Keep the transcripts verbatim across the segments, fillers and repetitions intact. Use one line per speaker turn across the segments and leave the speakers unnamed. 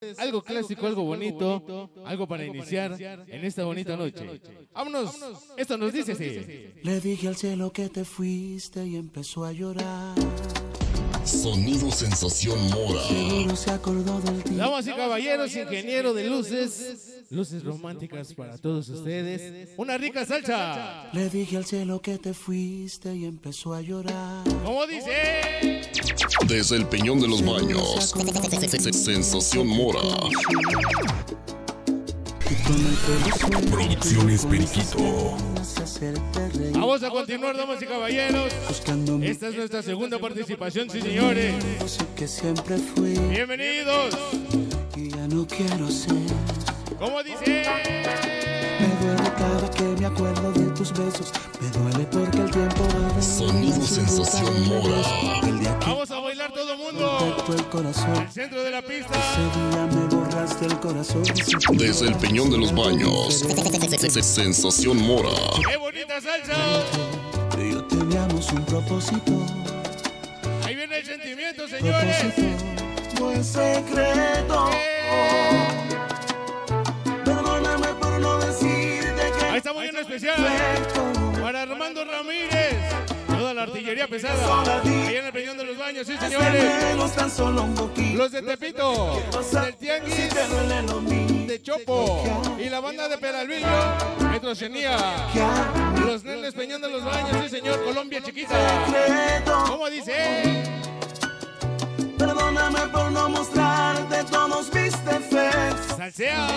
algo clásico, algo bonito, algo para iniciar en esta bonita noche. Vámonos, esto nos dice así.
Le dije al cielo que te fuiste y empezó a llorar.
Sonido Sensación Mora.
Seguro se acordó del tiempo.
Damas y caballeros, ingeniero de luces, luces románticas para todos ustedes. Una rica salsa.
Le dije al cielo que te fuiste y empezó a llorar.
¿Cómo dice?
Desde el Peñón de los Baños. Sensación Mora. Producciones Periquito.
Vamos a continuar, damas y caballeros. Esta es nuestra segunda participación, sí, señores.
Que siempre fui.
Bienvenidos.
Y ya no quiero ser.
¿Cómo dice?
Me duele cada que me acuerdo de tus besos. Me duele porque el tiempo va.
Sonido Sensación Mora.
Vamos a bailar todo el mundo.
El corazón.
Al centro de la pista.
Ese día me borraste el corazón.
Desde el Peñón de los Baños. Sensación Mora.
¡Qué bonita salsa!
Tú y yo teníamos un propósito.
Ahí viene el sentimiento, señores.
Propósito, no es secreto.
¡Eh!
Perdóname por no decirte que.
Ahí está muy bien especial para Armando Ramírez. Toda la artillería pesada. Ahí en el Peñón de los Baños, sí, señores.
Tan solo un poquito.
Los de Tepito, del Tianguis, de Chopo y la banda de Peralvillo, Metrocenía. Los nenes Peñón de los Baños, sí, señor. Colombia chiquita. ¿Cómo dice?
Perdóname por no mostrarte todos mis defectos.
Salsea.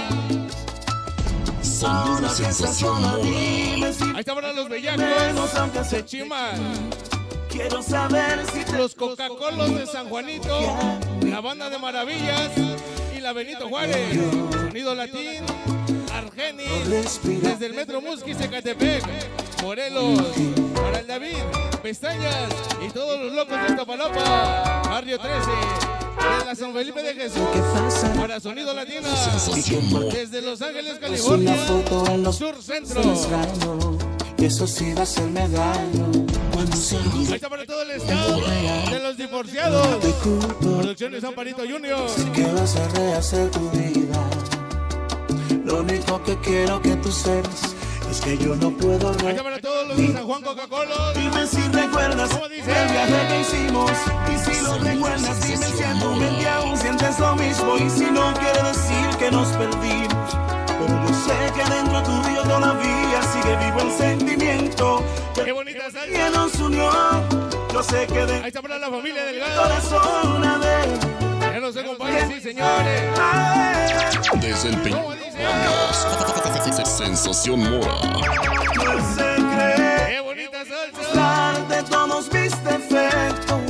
Sonido Sensación Mora.
Ahí está para los bellacos de Chiman.
Quiero saber si te
Los Coca-Colos de San Juanito, la banda de Maravillas y la Benito Juárez. Sonido Latín, Argenis, desde el Metro Musquis, Ecatepec, Morelos, para el David, Pestañas y todos los locos de Iztapalapa, Barrio trece, de la San Felipe de Jesús, para Sonido Latina,
Sensación Mora.
desde Los Ángeles, California, Sur Centro.
Y eso sí va a hacerme daño. Cuando se
Ahí está para todo el estado de los divorciados. Producciones Amparito Junior.
que vas a rehacer tu vida. Lo único que quiero que tú sepas es que yo no puedo
Ahí está para todos los de San Juan Coca-Cola.
Dime si recuerdas
¿Cómo dice?
el viaje que hicimos. Y si lo recuerdas, dime si en tu mente aún sientes lo mismo. Y si no quiere decir que nos perdimos, pero yo sé que dentro tuyo todavía sigue vivo el sentimiento.
Qué bonita salsa.
Que nos unió. Yo sé que dentro
Ahí está para la familia
del
Delgado.
corazón una vez.
Ya nos acompaña, sí, señores.
Desde el Peñón
¿Cómo
de los
dice?
Baños. Sensación Mora.
No se cree.
Qué bonita salsa.
De todos mis defectos.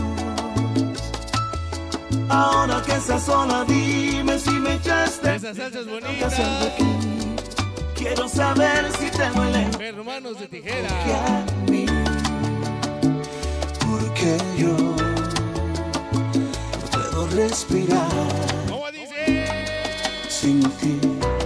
Ahora que estás sola, dime si me echaste.
Esa salsa es bonita.
Quiero saber si te duele.
Hermanos de
Que
tijera.
a mí, porque yo no puedo respirar
¿Cómo dice?
sin ti.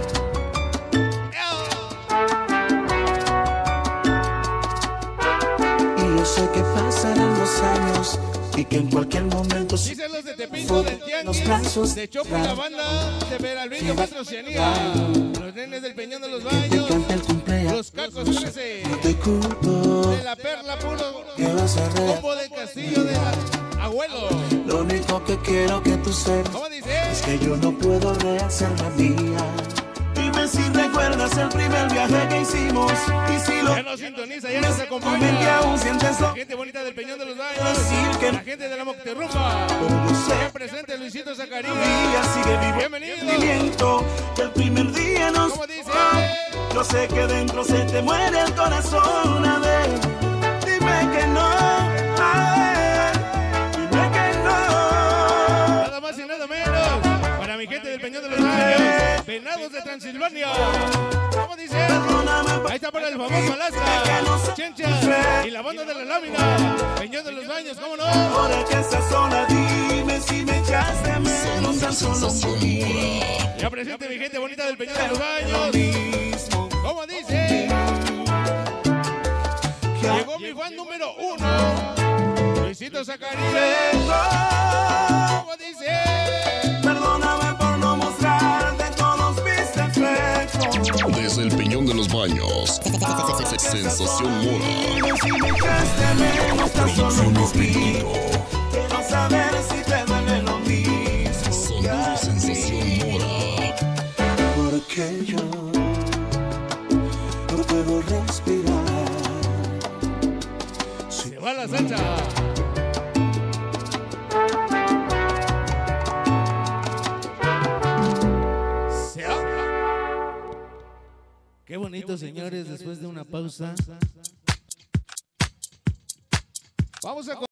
Y yo sé que pasarán los años y que en cualquier momento sí.
Dicen los de Tepito, del Tianguis, de Chopo y la banda de Peralvillo, Metrocenía. Los nenes del Peñón de los
Te
Baños.
canta el cumpleaños.
Los Cacos trece.
No te culpo.
De la Perla Puro.
Que vas a rehacer.
Combo del Castillo de la Abuelo.
Lo único que quiero que tú sepas
¿Cómo dice?
es que yo no puedo rehacer la mía. Dime si recuerdas el primer viaje que hicimos. Y si lo
Ya nos sintoniza, ya nos
que
acompaña.
aún sientes lo
La gente bonita del Peñón de los Baños. La gente de la Mocterrumba.
pero yo sé
Bien presente Luisito Zacarías.
que sigue vivo el
Bienvenido.
sentimiento que el primer día nos.
¿Cómo dice?
Yo sé que dentro se te muere el corazón una vez. Dime que no. Ay, dime que no.
Nada más y nada menos. Para mi gente del Peñón de los Baños. Venados de Transilvania. ¿Cómo dice? Ahí está para el famoso Alaska. Chencha. Y la banda de la lámina. Peñón de los Baños, ¿cómo no?
Ahora que estás sola, dime si me echaste a menos tan solo un poquito.
Ya presente mi gente bonita del Peñón de los Baños.
Mismo
¿Cómo dice? Llegó mi fan número uno. Luisito Zacarías. ¿Cómo dice?
perdóname por no mostrar
baños. Sensación Mora.
Si me echaste menos tan solo un poquito, quiero saber si te duele lo mismo.
Sonido Sensación Mora.
Porque yo no puedo respirar.
Se va la salsa. Se va. Qué bonito, señores, después de una pausa. Vamos a